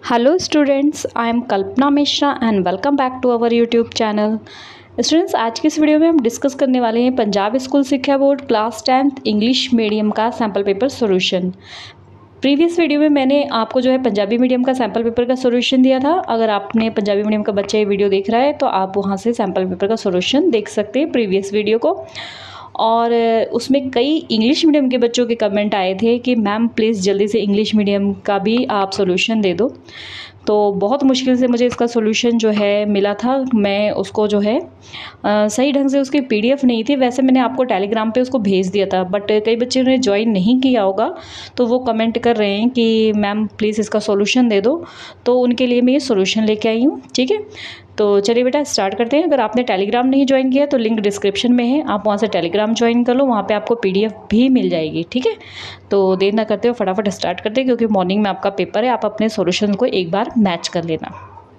Hello students, I am Kalpana Mishra and welcome back to our YouTube channel. Students, आज की इस video में हम डिस्कस करने वाले हैं पंजाब स्कूल शिक्षा board class 10th English medium का sample paper solution. Previous video में मैंने आपको जो है पंजाबी मीडियम का सैम्पल पेपर का सॉल्यूशन दिया था। अगर आपने पंजाबी मीडियम का बच्चा ये वीडियो देख रहा है तो आप वहाँ से सैम्पल पेपर का सॉल्यूशन देख सकते हैं प्रीवियस वीडियो को। और उसमें कई इंग्लिश मीडियम के बच्चों के कमेंट आए थे कि मैम प्लीज़ जल्दी से इंग्लिश मीडियम का भी आप सॉल्यूशन दे दो। तो बहुत मुश्किल से मुझे इसका सॉल्यूशन जो है मिला था। मैं उसको जो है सही ढंग से उसकी पीडीएफ नहीं थी, वैसे मैंने आपको टेलीग्राम पे उसको भेज दिया था, बट कई बच्चों ने ज्वाइन नहीं किया होगा तो वो कमेंट कर रहे हैं कि मैम प्लीज़ इसका सॉल्यूशन दे दो। तो उनके लिए मैं ये सॉल्यूशन लेके आई हूँ। ठीक है, तो चलिए बेटा स्टार्ट करते हैं। अगर आपने टेलीग्राम नहीं ज्वाइन किया तो लिंक डिस्क्रिप्शन में है, आप वहाँ से टेलीग्राम ज्वाइन कर लो, वहाँ पे आपको पीडीएफ भी मिल जाएगी। ठीक है, तो देर ना करते हो फटाफट स्टार्ट करते हैं क्योंकि मॉर्निंग में आपका पेपर है। आप अपने सॉल्यूशन को एक बार मैच कर लेना।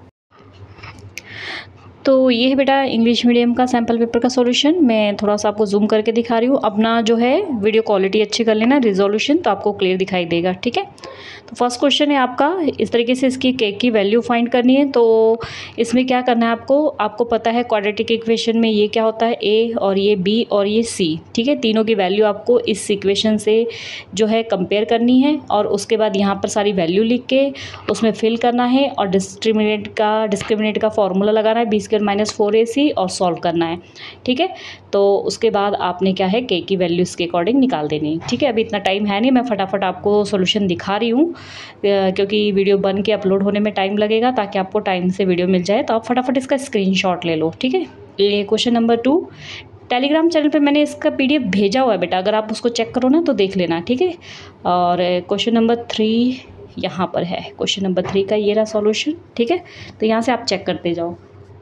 तो ये है बेटा इंग्लिश मीडियम का सैम्पल पेपर का सॉल्यूशन। मैं थोड़ा सा आपको जूम करके दिखा रही हूँ। अपना जो है वीडियो क्वालिटी अच्छी कर लेना, रिजोल्यूशन तो आपको क्लियर दिखाई देगा। ठीक है, तो फर्स्ट क्वेश्चन है आपका इस तरीके से, इसकी के की वैल्यू फाइंड करनी है। तो इसमें क्या करना है आपको पता है क्वाड्रेटिक इक्वेशन में ये क्या होता है, ए और ये बी और ये सी। ठीक है, तीनों की वैल्यू आपको इस इक्वेशन से जो है कंपेयर करनी है और उसके बाद यहाँ पर सारी वैल्यू लिख के उसमें फिल करना है और डिस्क्रिमिनेट का फॉर्मूला लगाना है b² - 4ac और सॉल्व करना है। ठीक है, तो उसके बाद आपने क्या है के की वैल्यू इसके अकॉर्डिंग निकाल देनी है। ठीक है, अभी इतना टाइम है नहीं, मैं फटाफट आपको सॉल्यूशन दिखा रही हूँ क्योंकि वीडियो बन के अपलोड होने में टाइम लगेगा, ताकि आपको टाइम से वीडियो मिल जाए। तो आप फटाफट इसका स्क्रीनशॉट ले लो। ठीक है, ये क्वेश्चन नंबर 2 टेलीग्राम चैनल पे मैंने इसका पीडीएफ भेजा हुआ है बेटा, अगर आप उसको चेक करो ना तो देख लेना। ठीक है, और क्वेश्चन नंबर 3 यहाँ पर है। क्वेश्चन नंबर 3 का ये रहा सॉल्यूशन। ठीक है, तो यहाँ से आप चेक करते जाओ।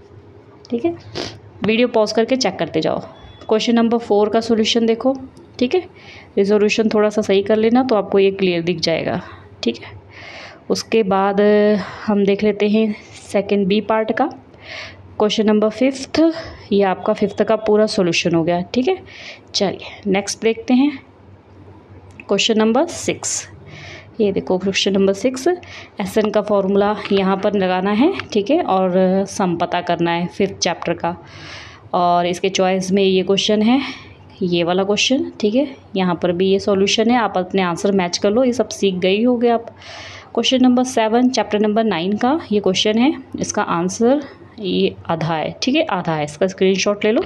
ठीक है, वीडियो पॉज करके चेक करते जाओ। क्वेश्चन नंबर 4 का सॉल्यूशन देखो। ठीक है, रिजोल्यूशन थोड़ा सा सही कर लेना तो आपको ये क्लियर दिख जाएगा। ठीक है, उसके बाद हम देख लेते हैं सेकंड बी पार्ट का। क्वेश्चन नंबर 5, ये आपका 5th का पूरा सॉल्यूशन हो गया। ठीक है, चलिए नेक्स्ट देखते हैं क्वेश्चन नंबर 6। ये देखो क्वेश्चन नंबर 6, एसएन का फॉर्मूला यहाँ पर लगाना है। ठीक है, और सम पता करना है 5th चैप्टर का। और इसके चॉइस में ये क्वेश्चन है, ये वाला क्वेश्चन। ठीक है, यहाँ पर भी ये सॉल्यूशन है, आप अपने आंसर मैच कर लो, ये सब सीख गई होगे आप। क्वेश्चन नंबर 7 चैप्टर नंबर 9 का ये क्वेश्चन है, इसका आंसर ये आधा है। ठीक है, आधा है, इसका स्क्रीनशॉट ले लो।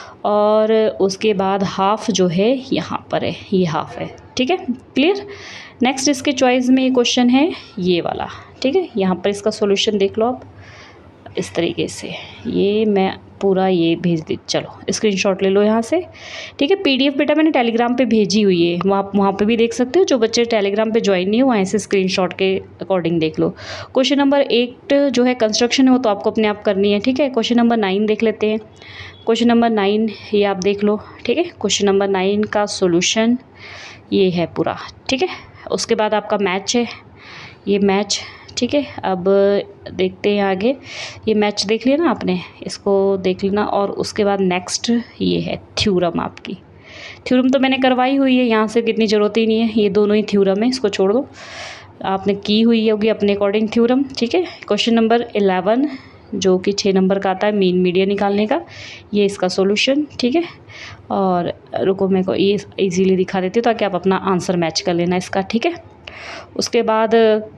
और उसके बाद हाफ जो है यहाँ पर है, ये हाफ है। ठीक है, क्लियर। नेक्स्ट इसके चॉइस में ये क्वेश्चन है ये वाला। ठीक है, यहाँ पर इसका सॉल्यूशन देख लो आप इस तरीके से, ये मैं पूरा ये भेज दी, चलो स्क्रीनशॉट ले लो यहाँ से। ठीक है, पीडीएफ बेटा मैंने टेलीग्राम पे भेजी हुई है, वहाँ पे भी देख सकते हो। जो बच्चे टेलीग्राम पे ज्वाइन नहीं हो वहाँ से स्क्रीनशॉट के अकॉर्डिंग देख लो। क्वेश्चन नंबर 8 जो है कंस्ट्रक्शन है, वो तो आपको अपने आप करनी है। ठीक है, क्वेश्चन नंबर 9 देख लेते हैं। क्वेश्चन नंबर 9 ये आप देख लो। ठीक है, क्वेश्चन नंबर 9 का सोल्यूशन ये है पूरा। ठीक है, उसके बाद आपका मैच है, ये मैच। ठीक है, अब देखते हैं आगे। ये मैच देख लिया ना आपने, इसको देख लेना। और उसके बाद नेक्स्ट ये है थ्योरम। आपकी थ्योरम तो मैंने करवाई हुई है, यहाँ से कितनी ज़रूरत ही नहीं है, ये दोनों ही थ्योरम है, इसको छोड़ दो। आपने की हुई होगी अपने अकॉर्डिंग थ्योरम। ठीक है, क्वेश्चन नंबर 11 जो कि 6 नंबर का आता है मीन मीडियन निकालने का, ये इसका सॉल्यूशन। ठीक है, और रुको मैं को ये इजीली दिखा देती हूँ ताकि आप अपना आंसर मैच कर लेना इसका। ठीक है, उसके बाद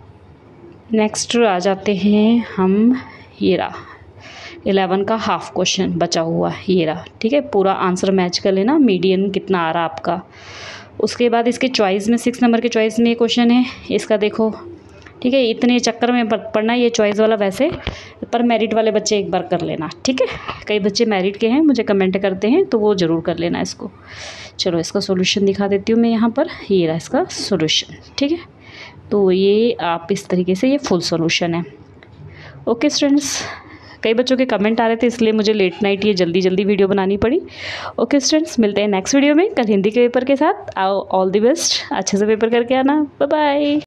नेक्स्ट आ जाते हैं हम, ये रहा 11 का हाफ क्वेश्चन बचा हुआ, ये रहा। ठीक है, पूरा आंसर मैच कर लेना, मीडियन कितना आ रहा आपका। उसके बाद इसके चॉइस में 6 नंबर के चॉइस में ये क्वेश्चन है, इसका देखो। ठीक है, इतने चक्कर में पढ़ना ये चॉइस वाला, वैसे पर मेरिट वाले बच्चे एक बार कर लेना। ठीक है, कई बच्चे मेरिट के हैं, मुझे कमेंट करते हैं, तो वो ज़रूर कर लेना इसको। चलो इसका सॉल्यूशन दिखा देती हूँ मैं यहाँ पर, ये रहा इसका सॉल्यूशन। ठीक है, तो ये आप इस तरीके से, ये फुल सॉल्यूशन है। ओके स्टूडेंट्स, कई बच्चों के कमेंट आ रहे थे इसलिए मुझे लेट नाइट ये जल्दी वीडियो बनानी पड़ी। ओके स्टूडेंट्स, मिलते हैं नेक्स्ट वीडियो में कल हिंदी के पेपर के साथ। आओ, ऑल द बेस्ट, अच्छे से पेपर करके आना। Bye bye.